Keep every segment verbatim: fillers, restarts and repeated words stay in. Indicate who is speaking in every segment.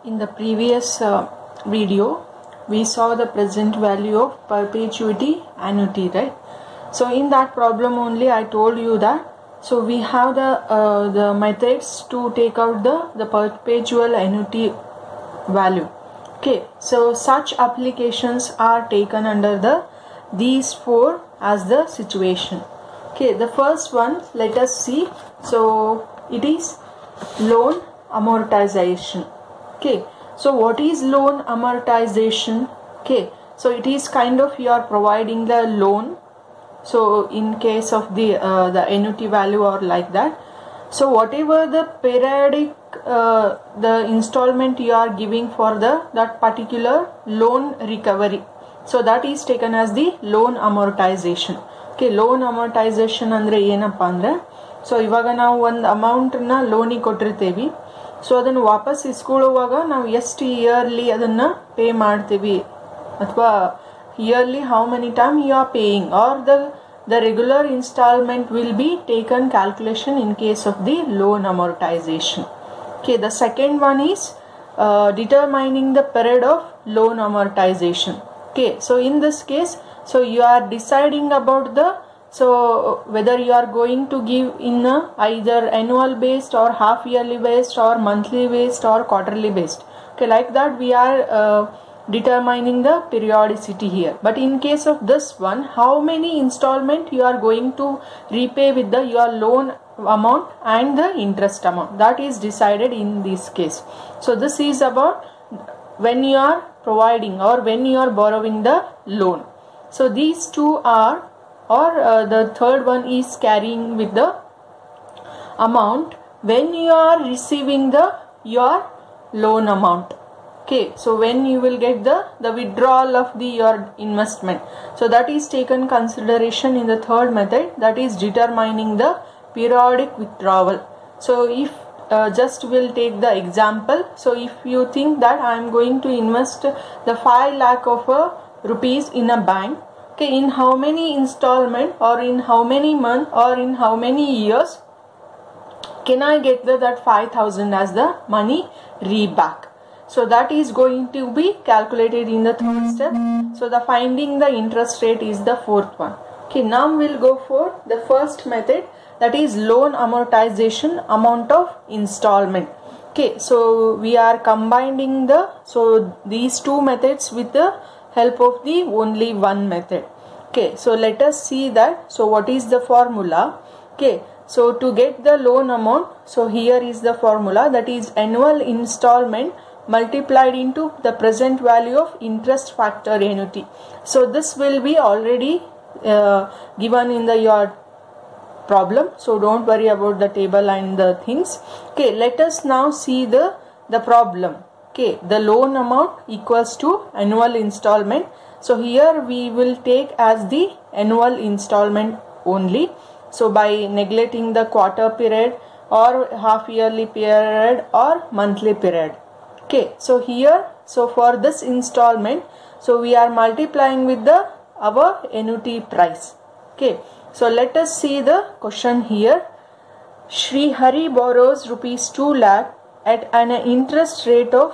Speaker 1: in the previous uh, video we saw the present value of perpetuity annuity, right? So in that problem only I told you that so we have the uh, the methods to take out the the perpetual annuity value. Okay, so such applications are taken under the these four as the situation. Okay, the first one, let us see. So it is loan amortization. Okay, so what is loan amortization? Okay, so it is kind of you are providing the loan, so in case of the uh, the annuity value or like that. So whatever the periodic uh, the installment you are giving for the that particular loan recovery, so that is taken as the loan amortization. Okay, loan amortization andre ಏನಪ್ಪ ಅಂದ್ರೆ so ಇವಾಗ ನಾವು ಒಂದು amount ನ ಲೋನಿಗೆ ಕೊಟ್ಟಿರ್ತೀವಿ, so ಅದನ್ನು ವಾಪಸ್ ಇಸ್ಕೊಳ್ಳುವಾಗ ನಾವು ಎಷ್ಟು ಇಯರ್ಲಿ ಅದನ್ನ ಪೇ ಮಾಡ್ತೀವಿ ಅಥವಾ yearly how many time you are paying are the the regular installment will be taken calculation in case of the loan amortization. Okay, the second one is uh, determining the period of loan amortization. Okay, so in this case, so you are deciding about the so whether you are going to give in a either annual based or half yearly based or monthly based or quarterly based. Okay, like that we are uh, determining the periodicity here. But in case of this one, how many installment you are going to repay with the your loan amount and the interest amount, that is decided in this case. So this is about when you are providing or when you are borrowing the loan. So these two are or uh, the third one is carrying with the amount when you are receiving the your loan amount. Okay, so when you will get the the withdrawal of the your investment, so that is taken consideration in the third method, that is determining the periodic withdrawal. So if uh, just will take the example, so if you think that I am going to invest the five lakh of uh, rupees in a bank, okay, in how many installment or in how many month or in how many years can I get the that five thousand as the money reback? So that is going to be calculated in the third step. So the finding the interest rate is the fourth one. Okay, now we'll go for the first method, that is loan amortization amount of installment. Okay, so we are combining the so these two methods with the help of the only one method. Okay, so let us see that. So what is the formula? Okay, so to get the loan amount, so here is the formula, that is annual installment multiplied into the present value of interest factor annuity. So this will be already uh, given in the your problem, so don't worry about the table and the things. Okay, let us now see the the problem. Okay, the loan amount equals to annual installment. So here we will take as the annual installment only, so by neglecting the quarter period or half yearly period or monthly period. Okay, so here, so for this installment, so we are multiplying with the our annuity price. Okay, so let us see the question here. Shri Hari borrows rupees two lakh at an interest rate of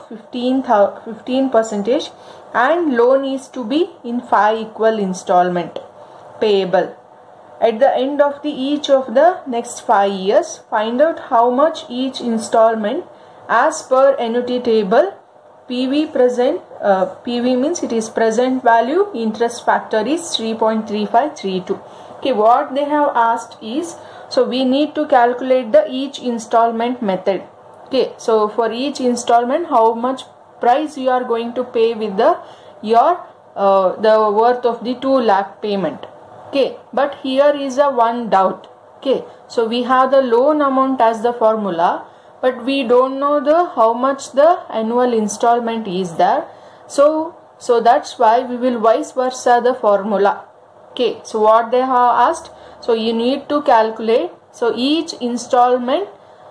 Speaker 1: fifteen percentage and loan is to be in five equal installment payable. At the end of the each of the next five years, find out how much each installment as per annuity table. P V present, uh, P V means it is present value, interest factor is three point three five three two. Okay, what they have asked is, so we need to calculate the each installment method. Okay, so for each installment how much price you are going to pay with the your uh, the worth of the two lakh payment. Okay, but here is a one doubt. Okay, so we have the loan amount as the formula, but we don't know the how much the annual installment is there. So so that's why we will vice versa the formula. Okay, so what they have asked, so you need to calculate, so each installment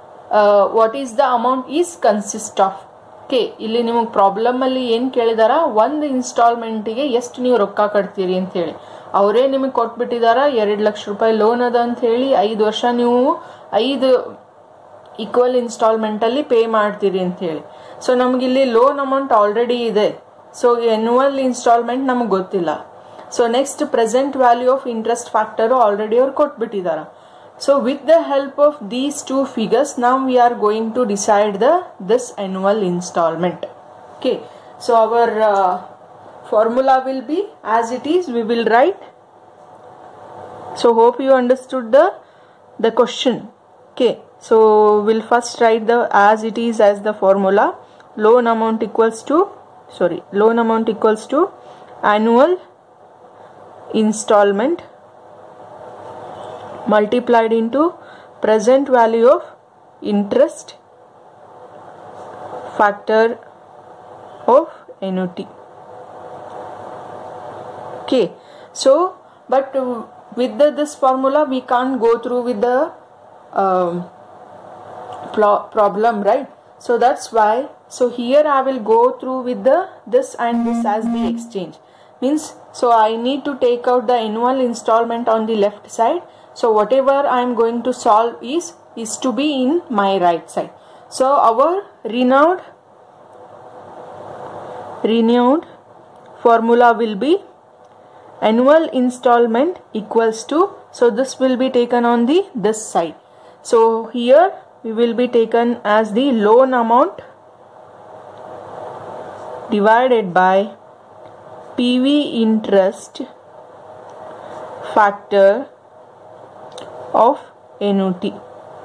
Speaker 1: uh, what is the amount is consist of. Okay, ಇಲ್ಲಿ ನಿಮಗೆ problem ಅಲ್ಲಿ ಏನು ಕೇಳಿದಾರ, ಒಂದು ಇನ್ಸ್ಟಾಲ್ಮೆಂಟಿಗೆ ಎಷ್ಟು ನೀವು ರೊಕ್ಕ ಕಟ್ತೀರಿ ಅಂತ ಹೇಳಿ ಅವರೇ ನಿಮಗೆ ಕೊಟ್ಬಿಟ್ಟಿದಾರ. ಎರಡು ಲಕ್ಷ ರೂಪಾಯಿ ಲೋನ್ ಅದ ಅಂತ ಹೇಳಿ ಐದು ವರ್ಷ ನೀವು ಐದು ಈಕ್ವಲ್ ಇನ್ಸ್ಟಾಲ್ಮೆಂಟಲ್ಲಿ ಪೇ ಮಾಡ್ತೀರಿ ಅಂತ ಹೇಳಿ. ಸೊ ನಮಗಿಲ್ಲಿ ಲೋನ್ ಅಮೌಂಟ್ ಆಲ್ರೆಡಿ ಇದೆ. ಸೊ ಎನ್ಯುವಲ್ ಇನ್ಸ್ಟಾಲ್ಮೆಂಟ್ ನಮಗೆ ಗೊತ್ತಿಲ್ಲ. So next present value of interest factor already ಅವ್ರು ಕೊಟ್ಬಿಟ್ಟಿದ್ದಾರೆ. So with the help of these two figures ನಾವು we are going to decide the this annual installment. Okay, so our formula will be as it is. We will write. So hope you understood the the question. Okay, so we'll first write the as it is as the formula. Loan amount equals to sorry loan amount equals to annual installment multiplied into present value of interest factor of annuity. Okay, so but uh, with the, this formula we can't go through with the um, problem, right? So that's why, so here I will go through with the this and this as the exchange. Means, so I need to take out the annual installment on the left side. So whatever I am going to solve is is to be in my right side. So our renewed renewed formula will be annual installment equals to, so this will be taken on the this side. So here we will be taken as the loan amount divided by P V interest factor of annuity.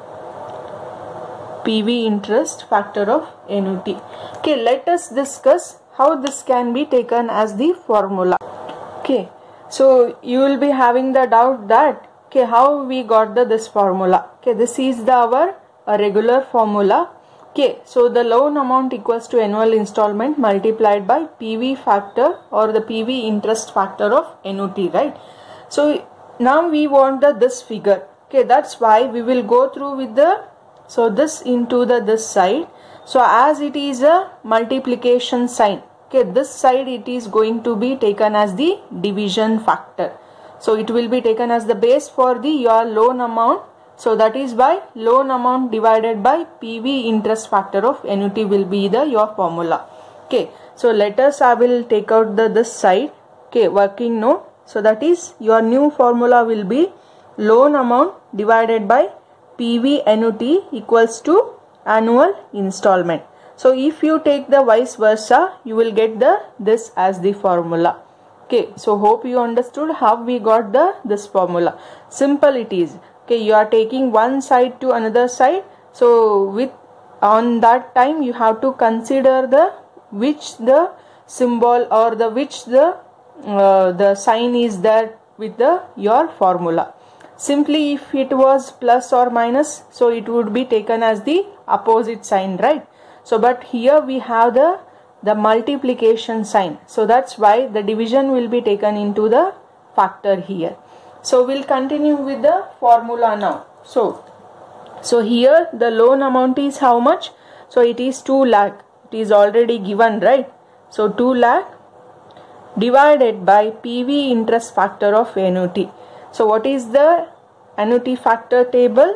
Speaker 1: P V interest factor of annuity. Okay, let us discuss how this can be taken as the formula. Okay, so you will be having the doubt that okay, how we got the this formula. Okay, this is the our a regular formula. Okay, so the loan amount equals to annual installment multiplied by P V factor or the P V interest factor of annuity, right? So now we want the this figure. Okay, that's why we will go through with the, so this into the this side. So as it is a multiplication sign, okay, this side it is going to be taken as the division factor. So it will be taken as the base for the your loan amount. So that is why loan amount divided by P V interest factor of annuity will be the your formula. Okay, so let us I will take out the this side. Okay, working note. So that is your new formula will be loan amount divided by P V annuity equals to annual installment. So if you take the vice versa, you will get the this as the formula. Okay, so hope you understood how we got the this formula. Simple it is. Okay, you are taking one side to another side. So with on that time you have to consider the which the symbol or the which the uh, the sign is there with the your formula. Simply if it was plus or minus, so it would be taken as the opposite sign, right? So but here we have the the multiplication sign, so that's why the division will be taken into the factor here. So we'll continue with the formula now. So so here the loan amount is how much? So it is two lakh. It is already given, right? So two lakh divided by P V interest factor of annuity. So what is the annuity factor table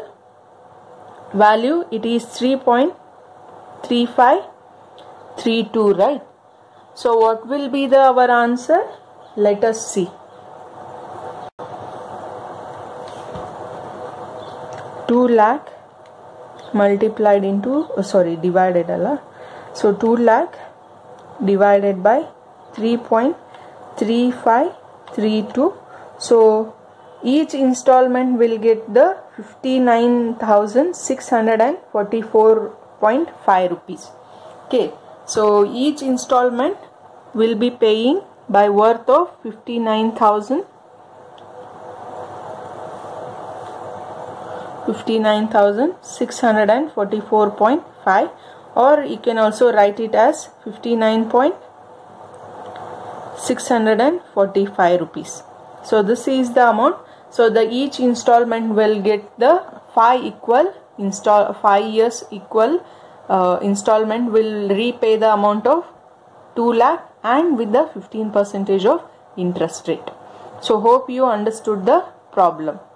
Speaker 1: value? It is three point three five three two, right? So what will be the our answer? Let us see. two lakh multiplied into oh, sorry divided Allah. So two lakh divided by three point three five three two. So each installment will get the fifty-nine thousand six hundred forty-four point five rupees. Okay, so each installment will be paying by worth of fifty-nine thousand fifty-nine thousand six hundred forty-four point five, or you can also write it as fifty-nine thousand six hundred forty-five rupees. So this is the amount. So the each installment will get the five equal install five years equal uh, installment will repay the amount of two lakh and with the fifteen percentage of interest rate. So hope you understood the problem.